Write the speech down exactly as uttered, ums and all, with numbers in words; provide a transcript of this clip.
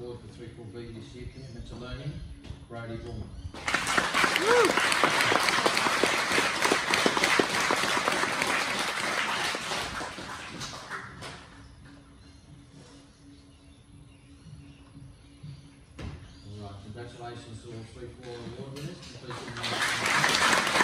award for three four B this year, Commitment to Learning, Brady Bullman. Alright, congratulations to all three four award winners.